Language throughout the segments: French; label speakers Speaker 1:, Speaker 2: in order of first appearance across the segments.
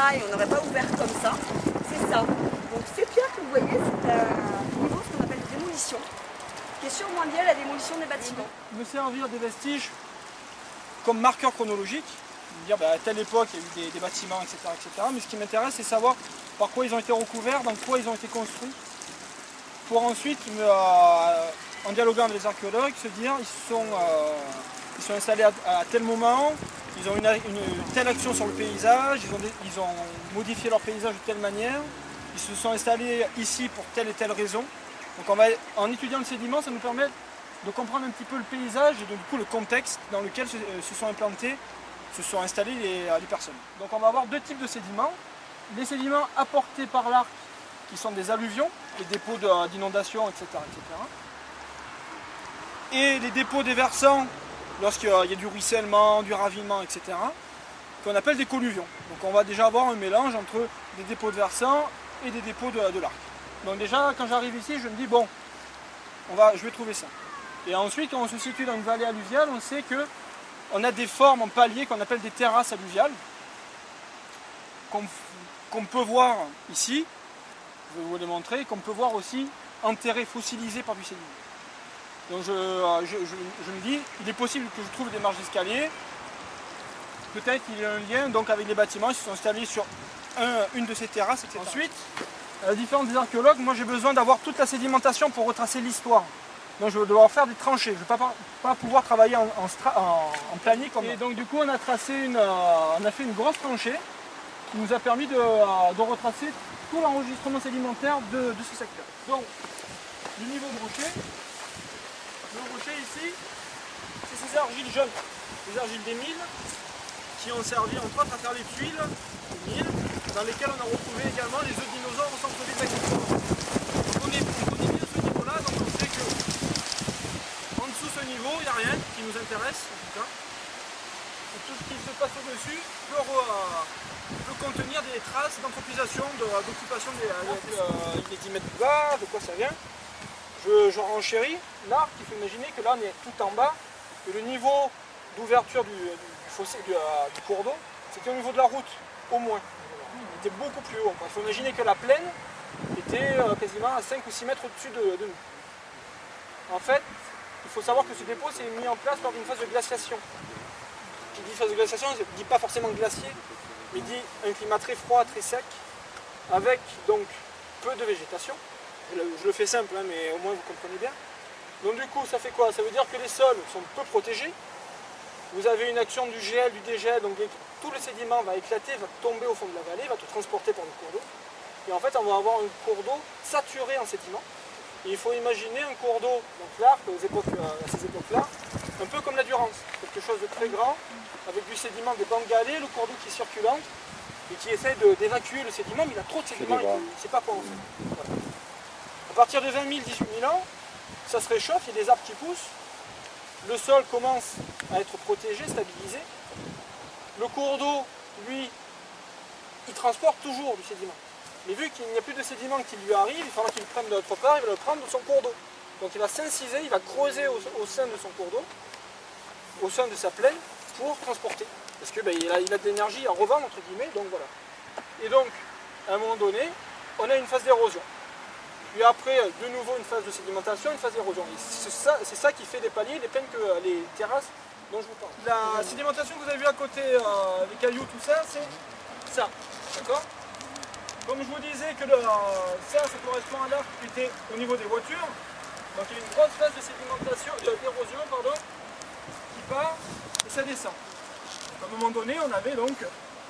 Speaker 1: ça et on n'aurait pas ouvert comme ça. C'est ça. Donc ces pierres que vous voyez, c'est un niveau ce qu'on appelle de démolition, qui est surmondié à la démolition des bâtiments.
Speaker 2: Me servir des vestiges comme marqueur chronologique, dire à telle époque il y a eu des bâtiments, etc., etc. Mais ce qui m'intéresse, c'est savoir par quoi ils ont été recouverts, dans quoi ils ont été construits, pour ensuite, en dialoguant avec les archéologues, se dire ils sont installés à tel moment, ils ont une telle action sur le paysage, ils ont modifié leur paysage de telle manière, ils se sont installés ici pour telle et telle raison. Donc en étudiant le sédiment, ça nous permet de comprendre un petit peu le paysage et du coup le contexte dans lequel se sont implantés, se sont installées les personnes. Donc on va avoir deux types de sédiments. Les sédiments apportés par l'arc, qui sont des alluvions, les dépôts d'inondation, etc., etc. Et les dépôts des versants, lorsqu'il y a du ruissellement, du ravinement, etc., qu'on appelle des colluvions. Donc on va déjà avoir un mélange entre des dépôts de versants et des dépôts de l'arc. Donc déjà, quand j'arrive ici, je me dis, bon, je vais trouver ça. Et ensuite, quand on se situe dans une vallée alluviale, on sait qu'on a des formes en paliers qu'on appelle des terrasses alluviales, qu'on peut voir ici, je vais vous les montrer, qu'on peut voir aussi enterrés, fossilisés par du sédiment. Donc je me dis, il est possible que je trouve des marches d'escalier, peut-être qu'il y a un lien donc, avec les bâtiments, ils se sont installés sur une de ces terrasses, etc. Ensuite, à la différence des archéologues, moi j'ai besoin d'avoir toute la sédimentation pour retracer l'histoire. Donc je vais devoir faire des tranchées, je ne vais pas pouvoir travailler en planier comme ça. Et donc du coup on a fait une grosse tranchée qui nous a permis de retracer tout l'enregistrement sédimentaire de ce secteur. Donc le niveau de rocher, le rocher ici, c'est ces argiles jaunes, les argiles des milles, qui ont servi entre autres à faire les tuiles des milles, dans lesquelles on a retrouvé également les œufs de dinosaures au centre des bâtiments. On connaît bien ce niveau-là, donc on sait que en dessous de ce niveau, il n'y a rien qui nous intéresse, en tout cas. Et tout ce qui se passe au-dessus peut contenir des traces d'anthropisation, d'occupation des 10 mètres plus bas, de quoi ça vient. Je renchéris l'arc, il faut imaginer que là on est tout en bas, que le niveau d'ouverture du fossé, du cours d'eau, c'était au niveau de la route, au moins. Il était beaucoup plus haut. Il faut imaginer que la plaine était quasiment à 5 ou 6 mètres au-dessus de nous. En fait, il faut savoir que ce dépôt s'est mis en place lors d'une phase de glaciation. Qui dit phase de glaciation, ne dit pas forcément glacier, mais dit un climat très froid, très sec, avec donc peu de végétation. Je le fais simple, hein, mais au moins vous comprenez bien. Donc du coup, ça fait quoi? Ça veut dire que les sols sont peu protégés. Vous avez une action du gel, du dégel, donc tout le sédiment va éclater, va tomber au fond de la vallée, va être transporté par le cours d'eau. Et en fait, on va avoir un cours d'eau saturé en sédiment. Et il faut imaginer un cours d'eau, donc l'arc, à ces époques-là, un peu comme la Durance, quelque chose de très grand, avec du sédiment, des bancs galets, le cours d'eau qui circule et qui essaie d'évacuer le sédiment, mais il a trop de sédiment et il ne sait pas quoi en faire. Voilà. À partir de 20 000, 18 000 ans, ça se réchauffe, il y a des arbres qui poussent, le sol commence à être protégé, stabilisé. Le cours d'eau, lui, il transporte toujours du sédiment. Mais vu qu'il n'y a plus de sédiment qui lui arrive, il faudra qu'il le prenne de l'autre part, il va le prendre de son cours d'eau. Donc il va s'inciser, il va creuser au sein de son cours d'eau, au sein de sa plaine, pour transporter. Parce qu'il a de l'énergie à revendre, entre guillemets, donc voilà. Et donc, à un moment donné, on a une phase d'érosion. Puis après, de nouveau une phase de sédimentation, une phase d'érosion. C'est ça qui fait les paliers, les plaines, les terrasses dont je vous parle. La sédimentation que vous avez vue à côté, les cailloux, tout ça, c'est ça. D'accord? Comme je vous disais que ça correspond à l'arc qui était au niveau des voitures. Donc il y a une grosse phase de sédimentation, d'érosion, pardon, qui part et ça descend. Donc, à un moment donné, on avait donc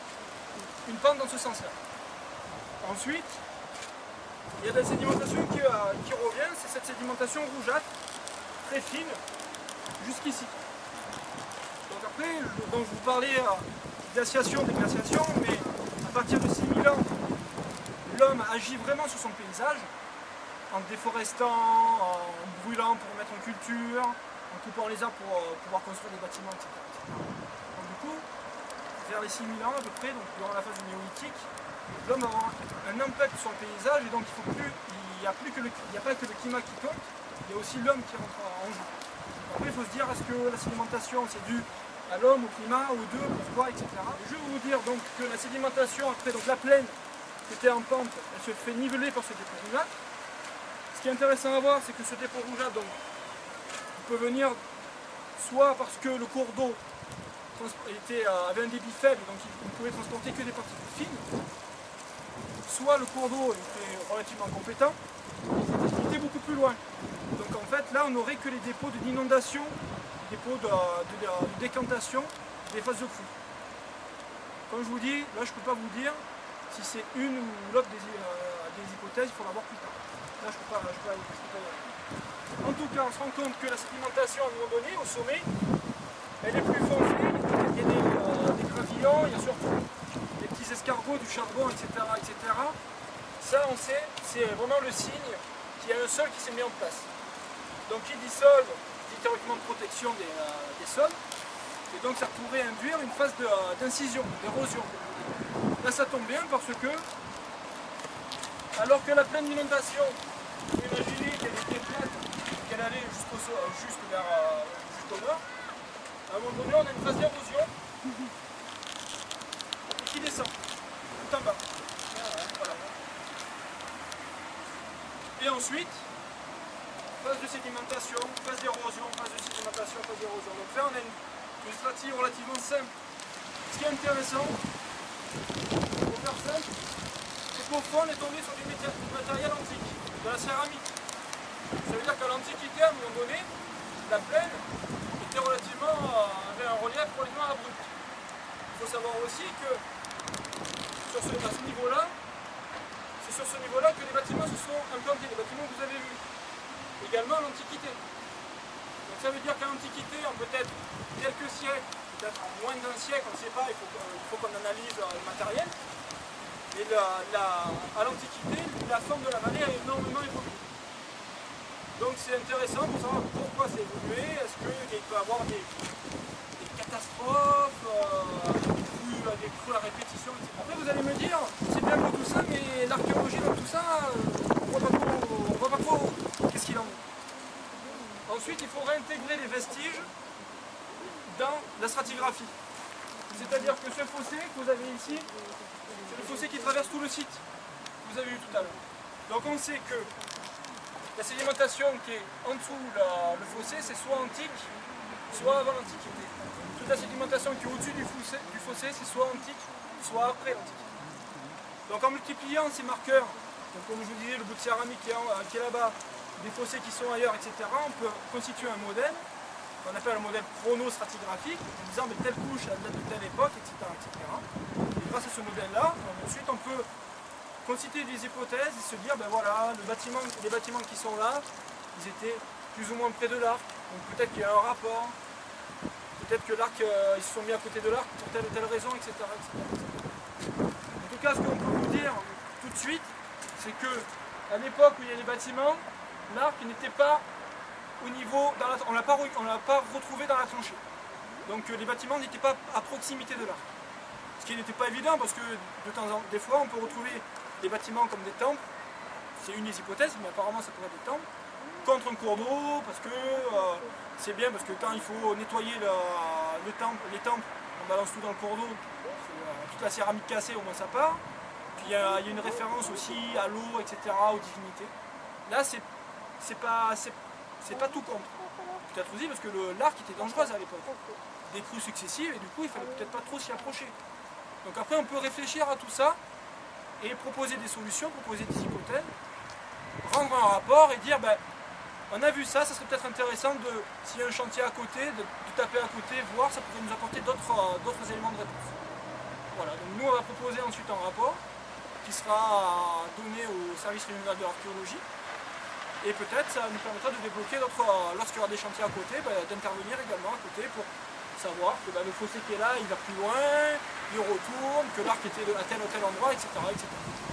Speaker 2: une pente dans ce sens-là. Ensuite, il y a de la sédimentation qui revient, c'est cette sédimentation rougeâtre, très fine, jusqu'ici. Donc après, je vous parlais de glaciation, déglaciation, mais à partir de 6000 ans, l'homme agit vraiment sur son paysage, en déforestant, en brûlant pour mettre en culture, en coupant les arbres pour pouvoir construire des bâtiments, etc. Donc du coup, vers les 6000 ans à peu près, donc durant la phase du néolithique, l'homme a un impact sur le paysage et donc il n'y a pas que le climat qui compte, il y a aussi l'homme qui rentre en jeu. Après il faut se dire, est-ce que la sédimentation c'est dû à l'homme, au climat, aux deux, pourquoi, etc. Je vais vous dire donc que la sédimentation, après donc la plaine qui était en pente, elle se fait niveler par ce dépôt rougeâtre. Ce qui est intéressant à voir, c'est que ce dépôt rougeâtre donc, il peut venir soit parce que le cours d'eau avait un débit faible, donc il ne pouvait transporter que des particules fines, soit le cours d'eau était relativement compétent, il était beaucoup plus loin. Donc en fait, là, on n'aurait que les dépôts d'inondation, dépôts de décantation des phases de fouille. Comme je vous dis, là, je ne peux pas vous dire si c'est une ou l'autre des hypothèses, il faudra voir plus tard. Là, je ne peux pas y aller. En tout cas, on se rend compte que la sédimentation, à un moment donné, au sommet, elle est plus foncée. Il y a des gravillons, il y a surtout des petits escargots, du charbon, etc., etc. Ça, on sait, c'est vraiment le signe qu'il y a un sol qui s'est mis en place. Donc, qui dit sol, dit théoriquement protection des sols. Et donc, ça pourrait induire une phase d'incision, d'érosion. Là, ça tombe bien parce que, alors que la plaine d'inondation, vous imaginez qu'elle était plate, qu'elle allait jusqu'au nord, à un moment donné, on a une phase d'érosion qui descend, tout en bas. Voilà. Et ensuite, phase de sédimentation, phase d'érosion, phase de sédimentation, phase d'érosion. Donc là, on a une stratégie relativement simple. Ce qui est intéressant, pour faire simple, c'est qu'au fond, on est tombé sur du matériel antique, de la céramique. Ça veut dire qu'à l'Antiquité, à un moment donné, la plaine avait un relief relativement abrupt. Il faut savoir aussi que à ce niveau-là, c'est sur ce niveau-là que les bâtiments se sont implantés, les bâtiments que vous avez vus. Également à l'Antiquité. Donc ça veut dire qu'à l'Antiquité, en peut-être quelques siècles, peut-être en moins d'un siècle, on ne sait pas, il faut qu'on analyse le matériel. Et à l'Antiquité, la forme de la vallée a énormément évolué. Donc c'est intéressant pour savoir pourquoi c'est évolué, est-ce qu'il peut y avoir des catastrophes, des crues à répétition, etc. Après vous allez me dire, c'est bien beau tout ça, mais l'archéologie dans tout ça, on ne voit pas trop qu'est-ce qu'il en est. Ensuite, il faut réintégrer les vestiges dans la stratigraphie. C'est-à-dire que ce fossé que vous avez ici, c'est le fossé qui traverse tout le site, que vous avez vu tout à l'heure. Donc on sait que la sédimentation qui est en dessous le fossé, c'est soit antique, soit avant l'Antiquité. Toute la sédimentation qui est au-dessus du fossé, c'est soit antique, soit après l'Antiquité. Donc en multipliant ces marqueurs, donc comme je vous disais, le bout de céramique qui est là-bas, des fossés qui sont ailleurs, etc., on peut constituer un modèle, qu'on appelle un modèle chronostratigraphique, en disant mais telle couche elle date de telle époque, etc., etc. Et grâce à ce modèle-là, ensuite on peut constituer des hypothèses et se dire, ben voilà, les bâtiments qui sont là, ils étaient plus ou moins près de l'arc, donc peut-être qu'il y a un rapport, peut-être que l'arc, ils se sont mis à côté de l'arc pour telle ou telle raison, etc., etc. En tout cas, ce qu'on peut vous dire tout de suite, c'est que à l'époque où il y a les bâtiments, l'arc n'était pas au niveau, on ne l'a pas retrouvé dans la tranchée. Donc les bâtiments n'étaient pas à proximité de l'arc. Ce qui n'était pas évident parce que des fois on peut retrouver des bâtiments comme des temples, c'est une des hypothèses, mais apparemment ça pourrait être des temples, contre un cours d'eau, parce que c'est bien, parce que quand il faut nettoyer les temples, on balance tout dans le cours d'eau, toute la céramique cassée, au moins ça part. Puis il y a une référence aussi à l'eau, etc., aux divinités. Là, c'est pas tout contre. Peut-être aussi parce que l'arc était dangereuse à l'époque. Des crues successives, et du coup, il fallait peut-être pas trop s'y approcher. Donc après, on peut réfléchir à tout ça, et proposer des solutions, proposer des hypothèses, rendre un rapport et dire, ben, on a vu ça, ça serait peut-être intéressant, s'il y a un chantier à côté, de taper à côté, voir, ça pourrait nous apporter d'autres éléments de réponse. Voilà, donc nous on va proposer ensuite un rapport qui sera donné au service régional de l'archéologie, et peut-être ça nous permettra de débloquer lorsqu'il y aura des chantiers à côté, ben, d'intervenir également à côté pour savoir que ben, le fossé qui est là, il va plus loin, il retourne, que l'arc était à tel ou tel endroit, etc., etc.